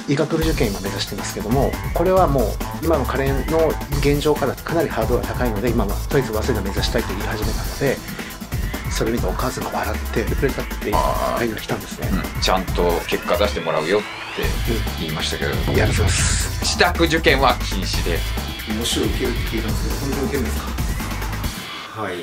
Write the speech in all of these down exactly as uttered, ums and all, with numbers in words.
医学部受験今目指してますけども、これはもう今の彼の現状からかなりハードルが高いので、今はとりあえず早稲田目指したいと言い始めたので、それ見てお母さんが笑ってくれたっていうラインが来たんですね、 うん、ちゃんと結果出してもらうよって言いましたけど、うん、 やります。 自宅受験は禁止で。 もし受けるって聞いたんですけど、本当に受けるんですか？ はい。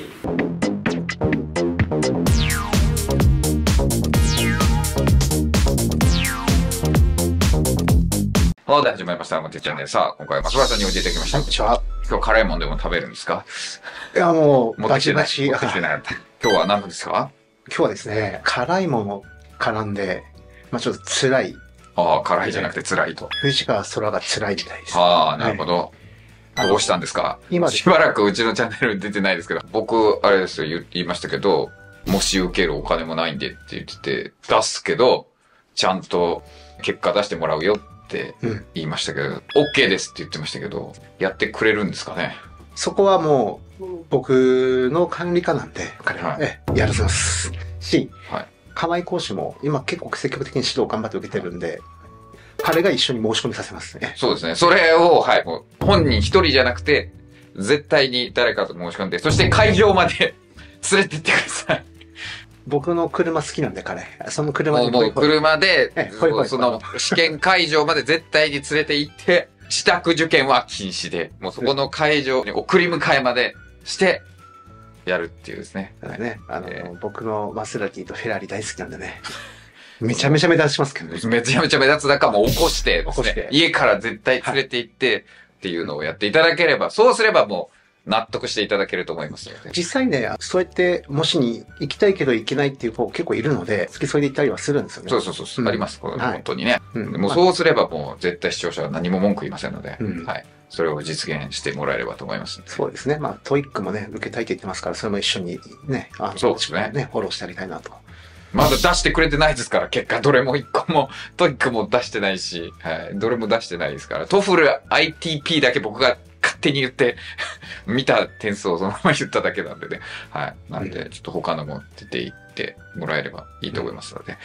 はい、始まりました。もてちゃんで、さあ、今回は松原さんにおいていただきました。 こんにちは。 今日辛いもんでも食べるんですか？ いや、もう、 持ってきてない。 バチバチ。 持ってきてなかった。今日は何ですか？ 今日はですね、辛いもの絡んで、まあちょっと辛い。 ああ、辛いじゃなくて辛いと。 藤川空が辛いみたいです。 ああ、なるほど。はい、どうしたんですか？今しばらくうちのチャンネルに出てないですけど、僕、あれですよ、言いましたけど、もし受けるお金もないんでって言ってて、出すけど、ちゃんと結果出してもらうよって言いましたけど、うん、OK ですって言ってましたけど、やってくれるんですかね？ そこはもう、僕の管理下なんで、彼は、はい、えやらせますし、はい、河合講師も今結構積極的に指導頑張って受けてるんで、彼が一緒に申し込みさせますね。 そうですね。それを、はい、もう本人一人じゃなくて、絶対に誰かと申し込んで、そして会場まで連れてってください。 僕の車好きなんで、彼。その車で。もう車で、その試験会場まで絶対に連れて行って、自宅受験は禁止で、もうそこの会場に送り迎えまでして、やるっていうですね。 だからね、あの、えー、僕のマセラティとフェラーリ大好きなんでね。めちゃめちゃ目立ちますけどね。 めちゃめちゃ目立つ中も起こしてですね、家から絶対連れて行ってっていうのをやっていただければ、そうすればもう納得していただけると思いますので。 実際ね、そうやって模試に行きたいけど行けないっていう子結構いるので、付き添いで行ったりはするんですよね。 そうそうそう、うん、あります。これはい、 本当にね、うん。もうそうすればもう絶対視聴者は何も文句言いませんので、うん、はい。それを実現してもらえればと思います。 そうですね。まあ、トイックもね、受けたいって言ってますから、それも一緒にね、あのそうですね。 ね、フォローしてあげたいなと。 まだ出してくれてないですから、結果どれも一個も、トイックも出してないし、はい。どれも出してないですから、トフル アイティーピー だけ僕が勝手に言って、見た点数をそのまま言っただけなんでね。はい。なんで、ちょっと他のも出ていってもらえればいいと思いますので。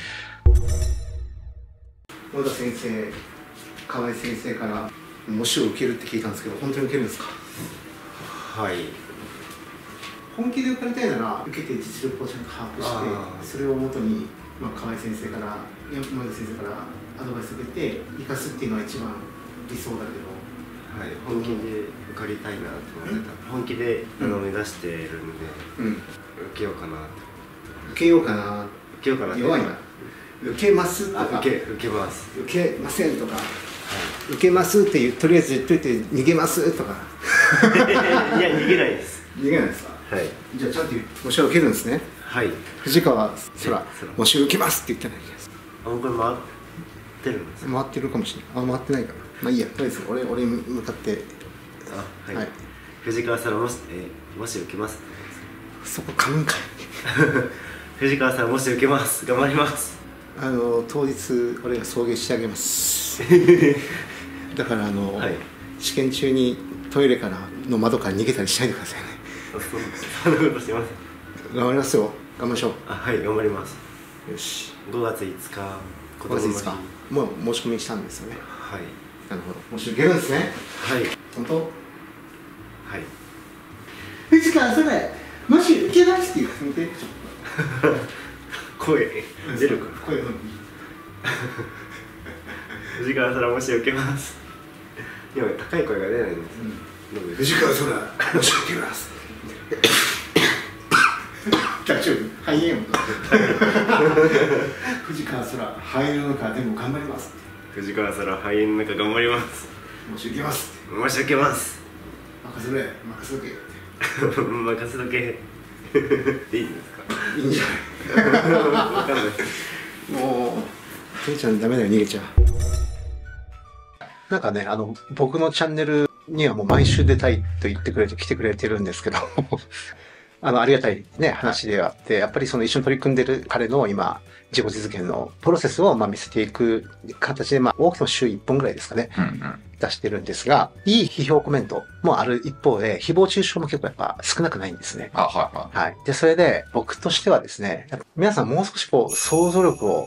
小田先生、河合先生から、模試を受けるって聞いたんですけど、本当に受けるんですか？ はい。 本気で受かりたいなら、受けて実力をちゃんと把握して、それをもとに、まあ、河合先生から、山田先生からアドバイスを受けて、生かすっていうのは一番理想だけど。 はい、本気で受かりたいなと思ってた。本気であの目指してるので、うん、受けようかな。 受けようかな。 受けようかな。 弱いな。受けますとか。 受け、受けます。 受けませんとか。はい、受けますっていう、とりあえず言っといて逃げますとか。 いや、逃げないです。 逃げないですか？はい。じゃあちゃんと模試を受けるんですね。 はい。 藤川空、模試を受けますって言ってないじゃないですか。 あ、これ回ってるんですか？ 回ってるかもしれない。あ、回ってないかな。まあいいや、とりあえず俺、俺に向かって。 あ、はい。はい、藤川さんもし、えー、もし受けます。 そこ噛むんかい。 藤川さんもし受けます。頑張ります。 あの、当日、俺が送迎してあげます。だからあの、はい、試験中にトイレからの窓から逃げたりしないでくださいね。 そんなことしません。 頑張りますよ。頑張りましょう。 あ、はい、頑張ります。 よし。 ごがついつか、 ごがついつか。もう申し込みしたんですよね。 はい。 なるほど。もし受けるんですね。 はい。 本当？はい。 藤川それ、もし受けますって言ってみて。 声出るか。 声の。 藤川空もし受けます。いや、高い声が出ないんです。 うん、藤川空もし受けます。大丈夫。肺炎。藤川空、肺炎の中でも頑張ります。 藤川空、肺炎の中頑張ります。 もし受けます。 もし受けます。 任せろ、任せとけ。 任せとけ。いいんですか？ いいんじゃない。わかんない。もう、ふーちゃんダメだよ、逃げちゃう。なんかね、あの、僕のチャンネルにはもう毎週出たいと言ってくれて、来てくれてるんですけど、あの、ありがたいね、話であって、やっぱりその一緒に取り組んでる彼の今、自己実現のプロセスをまあ見せていく形で、まあ、多くても週いっぽんぐらいですかね、うんうん、出してるんですが、いい批評コメントもある一方で、誹謗中傷も結構やっぱ少なくないんですね。 あ、はいはい。 はい。で、それで、僕としてはですね、皆さんもう少しこう、想像力を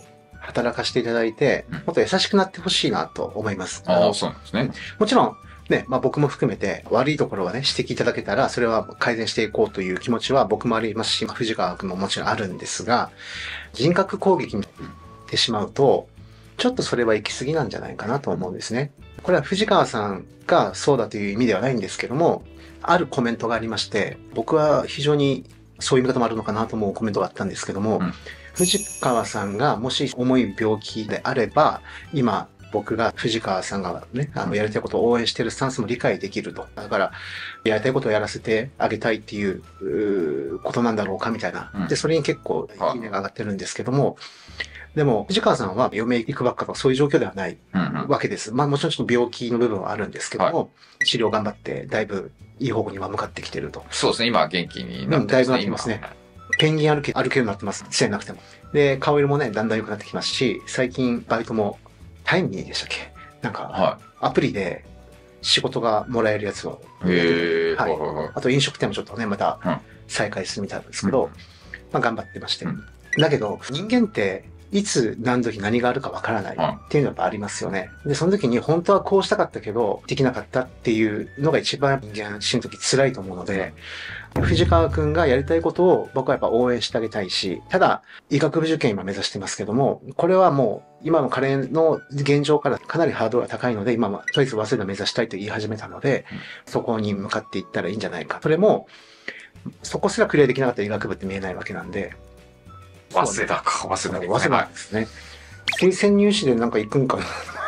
働かせていただいて、 うん、 もっと優しくなってほしいなと思います。 ああ、そうなんですね。 もちろん、ね、まあ僕も含めて悪いところはね、指摘いただけたら、それは改善していこうという気持ちは僕もありますし、藤川君ももちろんあるんですが、人格攻撃になってしまうと、ちょっとそれは行き過ぎなんじゃないかなと思うんですね。これは藤川さんがそうだという意味ではないんですけども、あるコメントがありまして、僕は非常にそういう見方もあるのかなと思うコメントがあったんですけども、うん、藤川さんがもし重い病気であれば、今、僕が藤川さんがね、あの、やりたいことを応援しているスタンスも理解できると。だから、やりたいことをやらせてあげたいっていう、うことなんだろうかみたいな。で、それに結構、いいねが上がってるんですけども、でも、藤川さんは余命行くばっかとかそういう状況ではないわけです。まあ、もちろんちょっと病気の部分はあるんですけども、はい、治療頑張って、だいぶいい方向には向かってきてると。 そうですね、今は元気になってますね。うん、 だいぶなってますね。ペンギン歩け、歩けるようになってます。してなくても。で、顔色もね、だんだん良くなってきますし、最近バイトも、タイミーでしたっけなんか、はい、アプリで仕事がもらえるやつを。 へー。 はい。あと飲食店もちょっとね、また再開するみたいなんですけど、うん、まあ頑張ってまして。うん、だけど、人間っていつ何時何があるかわからないっていうのがありますよね。で、その時に本当はこうしたかったけど、できなかったっていうのが一番人間死ぬ時辛いと思うので、藤川くんがやりたいことを僕はやっぱ応援してあげたいし、ただ、医学部受験今目指してますけども、これはもう今の彼の現状からかなりハードルが高いので、今はとりあえず早稲田目指したいと言い始めたので、そこに向かっていったらいいんじゃないか。それも、そこすらクリアできなかったら医学部って見えないわけなんで。 早稲田か、早稲田、 ね。早稲田ですね。推薦入試でなんか行くんかな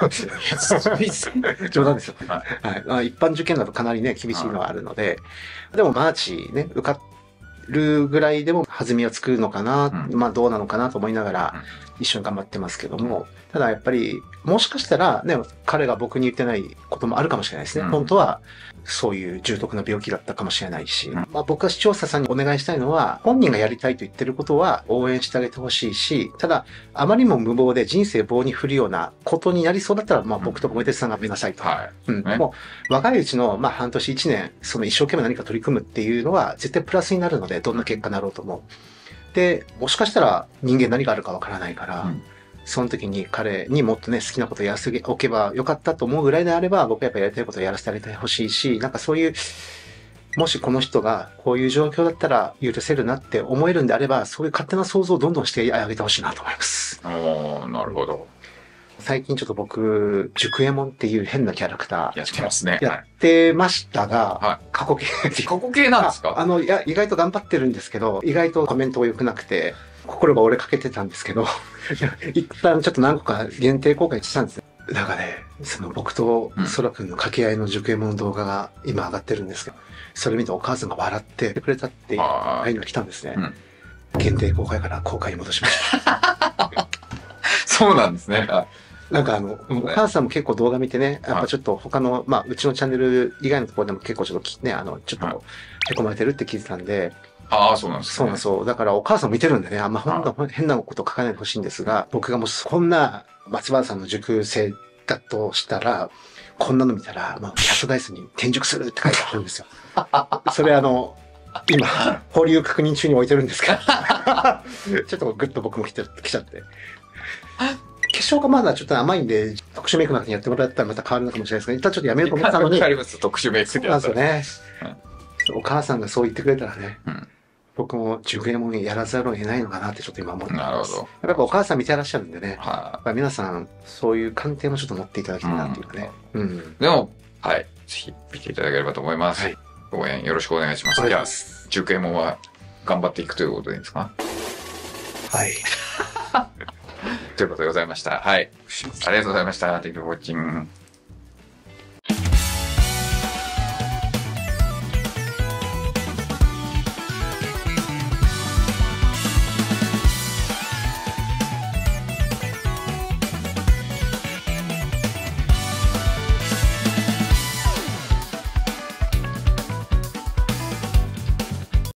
冗談ですよ。はい。はい。一般受験だとかなりね、厳しいのはあるので、でもマーチね、受かるぐらいでも弾みを作るのかな、うん、まあどうなのかなと思いながら一緒に頑張ってますけども、ただやっぱり、もしかしたらね、彼が僕に言ってないこともあるかもしれないですね。うん、本当は、そういう重篤な病気だったかもしれないし、うん、まあ僕は視聴者さんにお願いしたいのは、本人がやりたいと言ってることは応援してあげてほしいし、ただ、あまりにも無謀で人生棒に振るようなことになりそうだったら、まあ僕と小手さんが目なさいと。はい。うん。ね、もう、若いうちの、まあ半年一年、その一生懸命何か取り組むっていうのは絶対プラスになるので、どんな結果になろうとも。で、もしかしたら人間何があるかわからないから、うん、その時に彼にもっとね、好きなことをやらせておけばよかったと思うぐらいであれば、僕はやっぱりやりたいことをやらせてあげてほしいし、なんかそういう、もしこの人がこういう状況だったら許せるなって思えるんであれば、そういう勝手な想像をどんどんしてあげてほしいなと思います。 おー、なるほど。 最近ちょっと僕、熟右衛門っていう変なキャラクター。 やってますね。 やってましたが、はい、過去形。 過去形なんですか？ あの、いや、意外と頑張ってるんですけど、意外とコメントが良くなくて、心が折れかけてたんですけど、一旦ちょっと何個か限定公開したんですよ。だからね、その僕と空くんの掛け合いの熟右衛門の動画が今上がってるんですけど、それ見てお母さんが笑ってくれたっていう ライン が来たんですね。うん、限定公開から公開に戻しました。 そうなんですね。 なんかあの、お母さんも結構動画見てね、やっぱちょっと他の、まあ、うちのチャンネル以外のところでも結構ちょっとね、あの、ちょっと、へこまれてるって聞いてたんで、 ああ、そうなんですね。 そうなんですよ。だからお母さんも見てるんでね、あんまほんと変なこと書かないでほしいんですが、僕がもしこんな松原さんの塾生だとしたら、こんなの見たら、まあ、キャットダイスに転塾するって書いてあるんですよ。それあの、今、保留確認中に置いてるんですけど、ちょっとグッと僕も来て来ちゃって。化粧がまだちょっと甘いんで、特殊メイクなんかやってもらったらまた変わるのかもしれないですけど、一旦ちょっとやめようと思ったのに。 わかります、特殊メイクでやったら。そうなんですよね。うん、お母さんがそう言ってくれたらね、うん、僕も熟右衛門やらざるを得ないのかなってちょっと今思ってます。なるほど。やっぱお母さん見てらっしゃるんでね、はい、皆さんそういう観点もちょっと持っていただきたいなっていうかね。うん。うん、 でも、はい、ぜひ見ていただければと思います。はい、応援よろしくお願いします。じゃあ、熟右衛門は頑張っていくということでいいですか？ はい。 ということでございました。はい。ありがとうございました。Thank you for watching.